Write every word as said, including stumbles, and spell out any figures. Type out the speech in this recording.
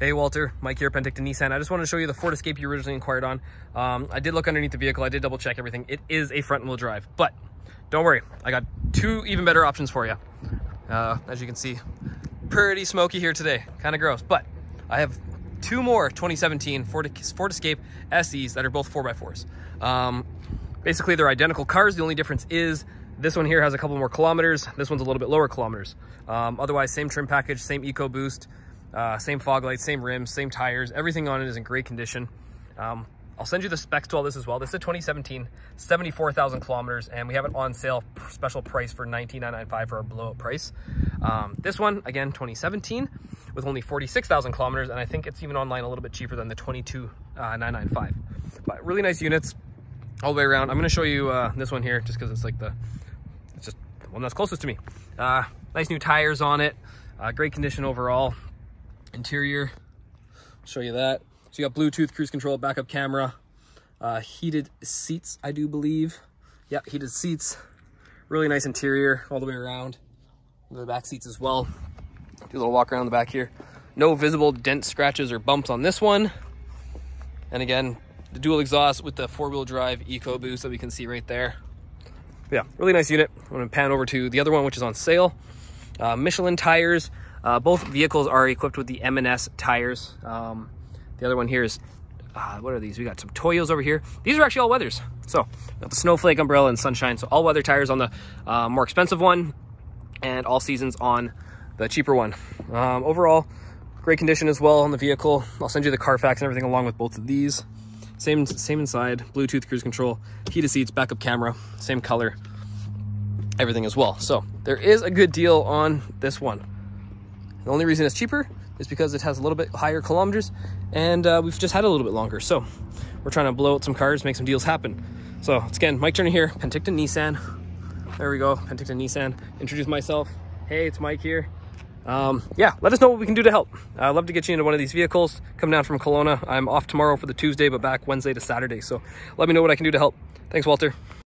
Hey Walter, Mike here, Penticton Nissan. I just wanted to show you the Ford Escape you originally inquired on. Um, I did look underneath the vehicle, I did double check everything. It is a front wheel drive, but don't worry, I got two even better options for you. Uh, as you can see, pretty smoky here today, kind of gross, but I have two more twenty seventeen Ford, Ford Escape S Es that are both four by fours. Um, basically, they're identical cars. The only difference is this one here has a couple more kilometers. This one's a little bit lower kilometers. Um, otherwise, same trim package, same EcoBoost. Uh, same fog lights, same rims, same tires, everything on it is in great condition. Um, I'll send you the specs to all this as well. This is a twenty seventeen, seventy-four thousand kilometers, and we have it on sale, special price for nineteen thousand nine hundred ninety-five dollars for our blowout price. Um, this one, again, twenty seventeen with only forty-six thousand kilometers, and I think it's even online a little bit cheaper than the twenty-two thousand nine hundred ninety-five dollars. But really nice units all the way around. I'm going to show you uh, this one here just because it's like the, it's just the one that's closest to me. Uh, nice new tires on it, uh, great condition overall. Interior, I'll show you that. So you got Bluetooth cruise control, backup camera, uh, heated seats, I do believe. Yeah, heated seats. Really nice interior all the way around. The back seats as well. Do a little walk around the back here. No visible dent, scratches, or bumps on this one. And again, the dual exhaust with the four-wheel drive EcoBoost that we can see right there. But yeah, really nice unit. I'm gonna pan over to the other one, which is on sale. Uh, Michelin tires. Uh, both vehicles are equipped with the M and S tires. Um, the other one here is, uh, what are these? We got some Toyos over here. These are actually all weathers. So got the Snowflake, Umbrella, and Sunshine. So all weather tires on the uh, more expensive one, and all seasons on the cheaper one. Um, overall, great condition as well on the vehicle. I'll send you the Carfax and everything along with both of these. Same, same inside, Bluetooth cruise control, heated seats, backup camera, same color, everything as well. So there is a good deal on this one. The only reason it's cheaper is because it has a little bit higher kilometers, and uh, we've just had a little bit longer. So we're trying to blow out some cars, make some deals happen. So it's, again, Mike Turner here, Penticton Nissan. There we go, Penticton Nissan. Introduce myself. Hey, it's Mike here. Um, yeah, let us know what we can do to help. I'd love to get you into one of these vehicles. Come down from Kelowna. I'm off tomorrow for the Tuesday, but back Wednesday to Saturday. So let me know what I can do to help. Thanks, Walter.